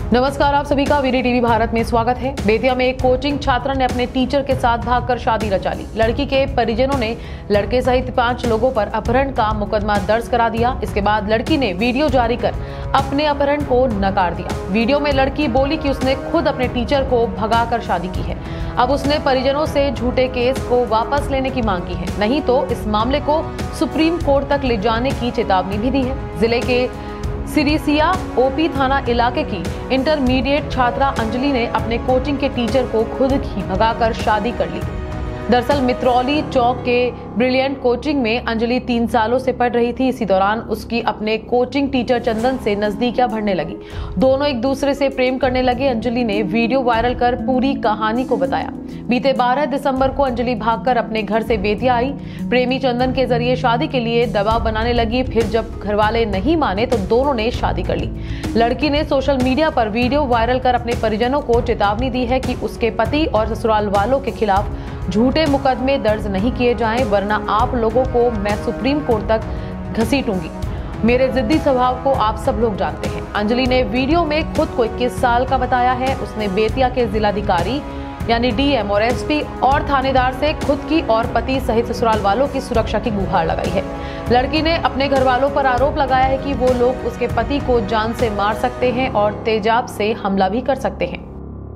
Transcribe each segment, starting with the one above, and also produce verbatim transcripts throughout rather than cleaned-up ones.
नमस्कार, आप सभी का वीडी टीवी भारत में स्वागत है। बेतिया में एक कोचिंग छात्रा ने अपने टीचर के साथ भागकर शादी रचा ली। लड़की के परिजनों ने लड़के सहित पांच लोगों पर अपहरण का मुकदमा दर्ज करा दिया। इसके बाद लड़की ने वीडियो जारी कर अपने अपहरण को नकार दिया। वीडियो में लड़की बोली कि उसने खुद अपने टीचर को भगाकर शादी की है। अब उसने परिजनों से झूठे केस को वापस लेने की मांग की है, नहीं तो इस मामले को सुप्रीम कोर्ट तक ले जाने की चेतावनी भी दी है। जिले के सिरिसिया ओपी थाना इलाके की इंटरमीडिएट छात्रा अंजलि ने अपने कोचिंग के टीचर को खुद ही भगाकर शादी कर ली। दरअसल मित्रौली चौक के ब्रिलियंट कोचिंग में अंजलि तीन सालों से पढ़ रही थी। इसी दौरान उसकी अपने कोचिंग टीचर चंदन से नजदीकियां बढ़ने लगी। दोनों एक दूसरे से प्रेम करने लगे। अंजलि ने वीडियो वायरल कर पूरी कहानी को बताया। बीते बारह दिसंबर को अंजलि भागकर अपने घर से बेतिया आई। प्रेमी चंदन के जरिए शादी के लिए दबाव बनाने लगी। फिर जब घरवाले नहीं माने तो दोनों ने शादी कर ली। लड़की ने सोशल मीडिया पर वीडियो वायरल कर अपने परिजनों को चेतावनी दी है कि उसके पति और ससुराल वालों के खिलाफ झूठे मुकदमे दर्ज नहीं किए जाएं, वरना आप लोगों को मैं सुप्रीम कोर्ट तक घसीटूंगी। मेरे जिद्दी स्वभाव को आप सब लोग जानते हैं। अंजलि ने वीडियो में खुद को इक्कीस साल का बताया है। उसने बेतिया के जिलाधिकारी यानी डीएम और एसपी और थानेदार से खुद की और पति सहित ससुराल वालों की सुरक्षा की गुहार लगाई है। लड़की ने अपने घर वालों पर आरोप लगाया है कि वो लोग उसके पति को जान से मार सकते हैं और तेजाब से हमला भी कर सकते हैं।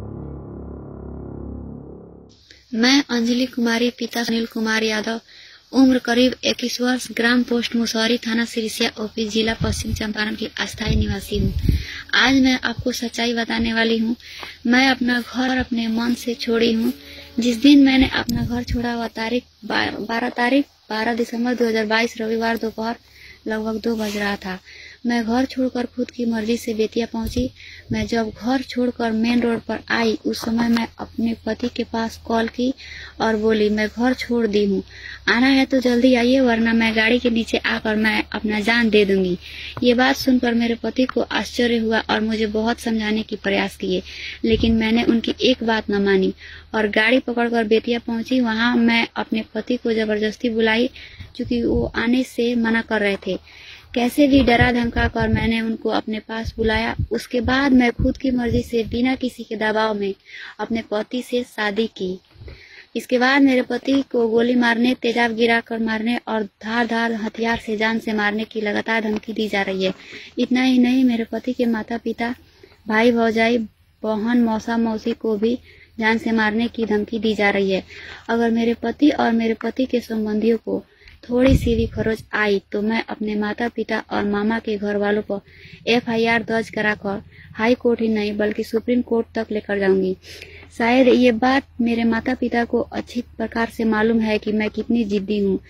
मैं अंजलि कुमारी, पिता सुनील कुमार यादव, उम्र करीब इक्कीस वर्ष, ग्राम पोस्ट मुसौरी, थाना सिरिसिया ओपी, जिला पश्चिम चंपारण की अस्थायी निवासी हूँ। आज मैं आपको सच्चाई बताने वाली हूँ। मैं अपना घर अपने मन से छोड़ी हूँ। जिस दिन मैंने अपना घर छोड़ा वह तारीख बारह तारीख बारह दिसंबर दो हजार बाईस रविवार दोपहर लगभग दो बज रहा था। मैं घर छोड़कर खुद की मर्जी से बेतिया पहुंची। मैं जब घर छोड़कर मेन रोड पर आई उस समय मैं अपने पति के पास कॉल की और बोली, मैं घर छोड़ दी हूँ, आना है तो जल्दी आइए, वरना मैं गाड़ी के नीचे आकर मैं अपना जान दे दूंगी। ये बात सुनकर मेरे पति को आश्चर्य हुआ और मुझे बहुत समझाने की प्रयास किए, लेकिन मैंने उनकी एक बात न मानी और गाड़ी पकड़कर बेतिया पहुंची। वहां मैं अपने पति को जबरदस्ती बुलाई, क्योंकि वो आने से मना कर रहे थे। कैसे भी डरा धमका कर मैंने उनको अपने पास बुलाया। उसके बाद मैं खुद की मर्जी से बिना किसी के दबाव में अपने पति से शादी की। इसके बाद मेरे पति को गोली मारने, तेजाब गिरा कर मारने और धार धार हथियार से जान से मारने की लगातार धमकी दी जा रही है। इतना ही नहीं, मेरे पति के माता पिता, भाई भौजाई, बहन, मौसा मौसी को भी जान से मारने की धमकी दी जा रही है। अगर मेरे पति और मेरे पति के संबंधियों को थोड़ी सी भी खरोच आई तो मैं अपने माता पिता और मामा के घर वालों पर एफ आई आर दर्ज कराकर हाई कोर्ट ही नहीं बल्कि सुप्रीम कोर्ट तक लेकर जाऊंगी। शायद ये बात मेरे माता पिता को अच्छी प्रकार से मालूम है कि मैं कितनी जिद्दी हूँ।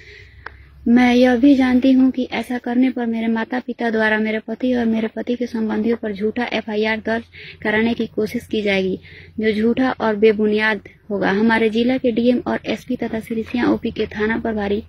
मैं यह भी जानती हूँ कि ऐसा करने पर मेरे माता पिता द्वारा मेरे पति और मेरे पति के संबंधियों पर झूठा एफ आई आर दर्ज कराने की कोशिश की जाएगी, जो झूठा और बेबुनियाद होगा। हमारे जिला के डीएम और एसपी तथा सिरिसिया ओपी के थाना प्रभारी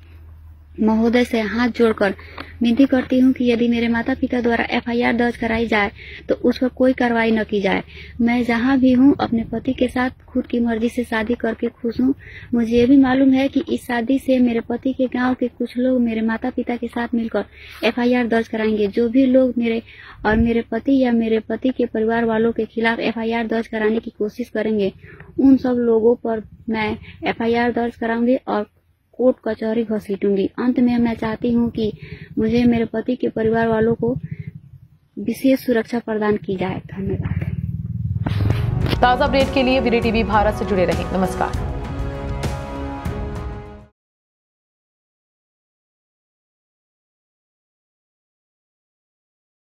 महोदय से हाथ जोड़कर विनती करती हूँ कि यदि मेरे माता पिता द्वारा एफ आई आर दर्ज कराई जाए तो उस पर कोई कार्रवाई न की जाए। मैं जहाँ भी हूँ अपने पति के साथ खुद की मर्जी से शादी करके खुश हूँ। मुझे ये भी मालूम है कि इस शादी से मेरे पति के गांव के कुछ लोग मेरे माता पिता के साथ मिलकर एफ आई आर दर्ज कराएंगे। जो भी लोग मेरे और मेरे पति या मेरे पति के परिवार वालों के खिलाफ एफ आई आर दर्ज कराने की कोशिश करेंगे, उन सब लोगों पर मैं एफ आई आर दर्ज कराऊंगी और कोर्ट कचहरी घसीटूंगी। अंत में मैं चाहती हूँ कि मुझे मेरे पति के परिवार वालों को विशेष सुरक्षा प्रदान की जाए। धन्यवाद। ताज़ा अपडेट के लिए वीडी टीवी भारत से जुड़े रहें। नमस्कार।